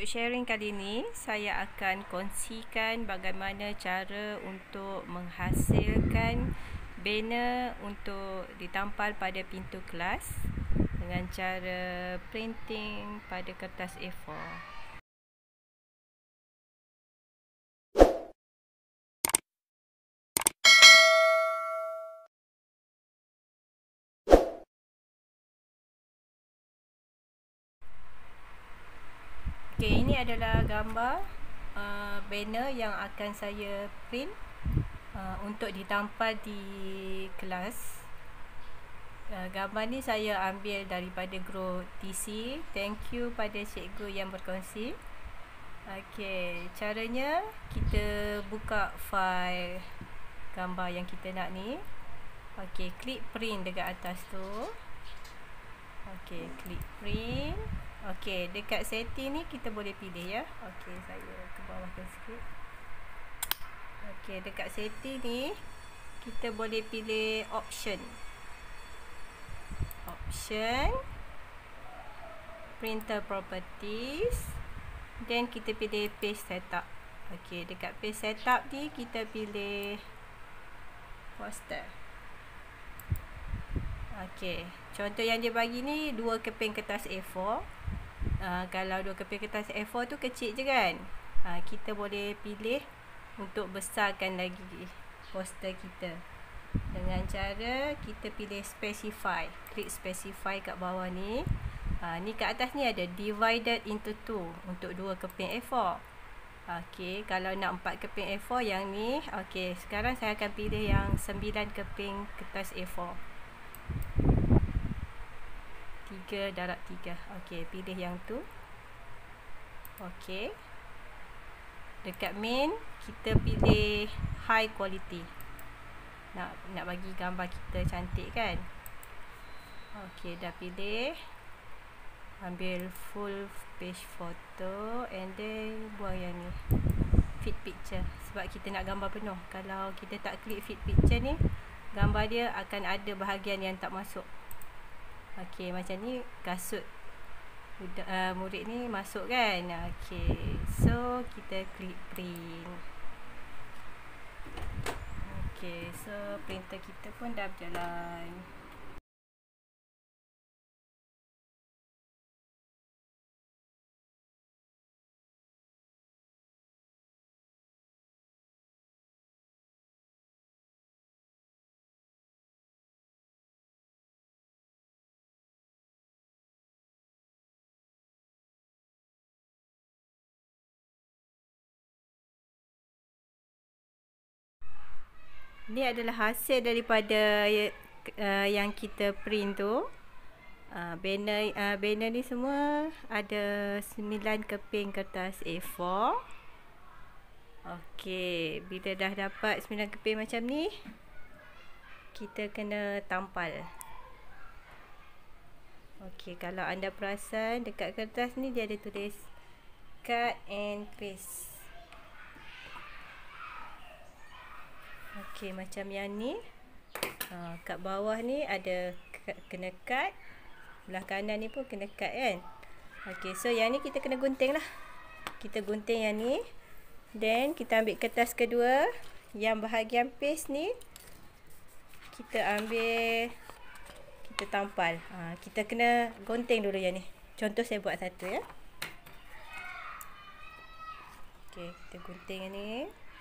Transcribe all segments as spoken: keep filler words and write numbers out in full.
Untuk sharing kali ini, saya akan kongsikan bagaimana cara untuk menghasilkan banner untuk ditampal pada pintu kelas dengan cara printing pada kertas A four. Okay, ini adalah gambar uh, banner yang akan saya print uh, untuk ditampal di kelas. Uh, gambar ni saya ambil daripada group T C. Thank you pada cikgu yang berkongsi. Okay, caranya kita buka file gambar yang kita nak ni. Okay, klik print dekat atas tu. Okay, klik print. Okey, dekat setting ni kita boleh pilih ya. Okey, saya ke bawahkan sikit. Okey, dekat setting ni kita boleh pilih option. Option printer properties. Dan kita pilih page setup. Okey, dekat page setup ni kita pilih poster. Okey, contoh yang dia bagi ni dua keping kertas A four. Uh, kalau dua keping kertas A four tu kecil je kan, uh, kita boleh pilih untuk besarkan lagi poster kita dengan cara kita pilih specify. Klik specify kat bawah ni. uh, Ni kat atas ni ada divided into two untuk dua keping A four. Ok, kalau nak empat keping A four yang ni. Ok, sekarang saya akan pilih yang sembilan keping kertas A four, tiga darab tiga. Okey, pilih yang tu. Okey. Dekat main kita pilih high quality. Nak nak bagi gambar kita cantik kan? Okey, dah pilih. Ambil full page photo and then buang yang ni. Fit picture sebab kita nak gambar penuh. Kalau kita tak klik fit picture ni, gambar dia akan ada bahagian yang tak masuk. Okey, macam ni kasut uh, murid ni masuk kan. Okey, so kita klik print. Okey, so printer kita pun dah berjalan. Ini adalah hasil daripada uh, yang kita print tu. Uh, banner uh, banner ni semua ada sembilan keping kertas A four. Okey, bila dah dapat sembilan keping macam ni, kita kena tampal. Okey, kalau anda perasan dekat kertas ni dia ada tulis cut and paste. Okey, macam yang ni. Ha, kat bawah ni ada kena cut. Belah kanan ni pun kena cut kan. Okey, so yang ni kita kena gunting lah. Kita gunting yang ni. Then kita ambil kertas kedua. Yang bahagian paste ni kita ambil, kita tampal. Ha, kita kena gunting dulu yang ni. Contoh saya buat satu ya. Okey, kita gunting yang ni.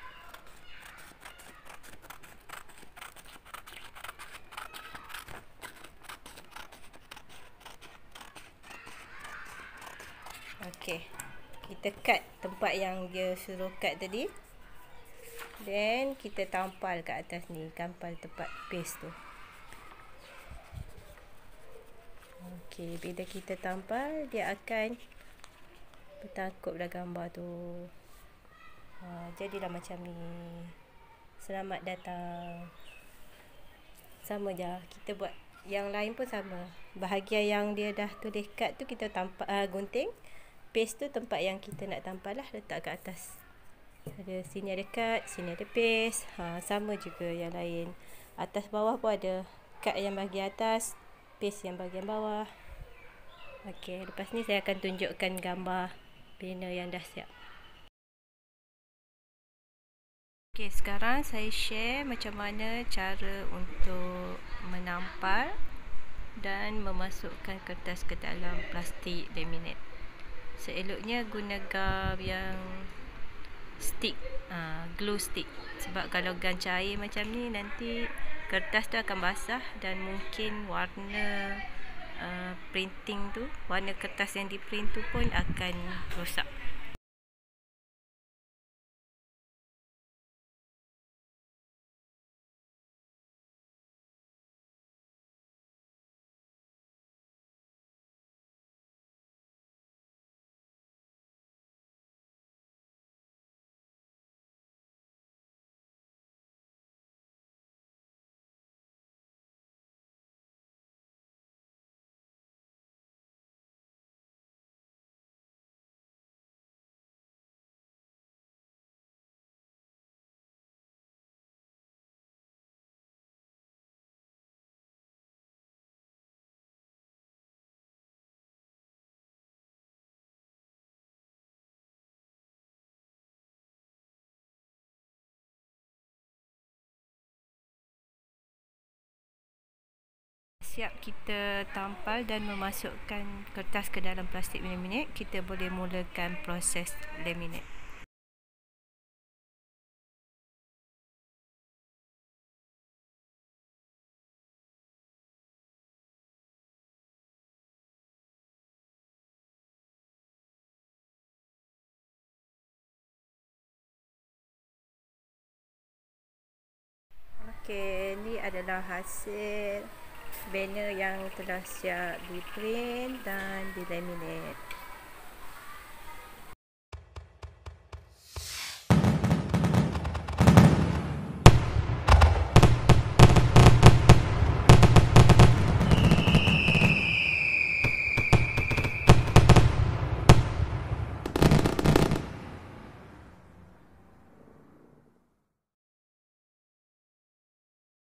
Okey, kita cut tempat yang dia suruh cut tadi. Then kita tampal kat atas ni, tampal tempat paste tu. Okey, bila kita tampal dia akan bertangkup dah gambar tu. Ha, jadilah macam ni. Selamat datang. Sama je, kita buat yang lain pun sama. Bahagian yang dia dah tulis cut tu kita tampal, uh, gunting. Paste tu tempat yang kita nak tampal lah, letak kat atas. Ada sini ada cut, sini ada paste. Ha, sama juga yang lain. Atas bawah pun ada cut yang bahagian atas, paste yang bahagian bawah. Okey, lepas ni saya akan tunjukkan gambar banner yang dah siap. Okey, sekarang saya share macam mana cara untuk menampal dan memasukkan kertas ke dalam plastik laminate. Seeloknya guna gam yang stick, uh, glue stick. Sebab kalau gam cair macam ni, nanti kertas tu akan basah dan mungkin warna uh, printing tu, warna kertas yang di print tu pun akan rosak. Siap kita tampal dan memasukkan kertas ke dalam plastik laminate, kita boleh mulakan proses laminate. Okey, ni adalah hasil banner yang telah siap di print dan di laminate.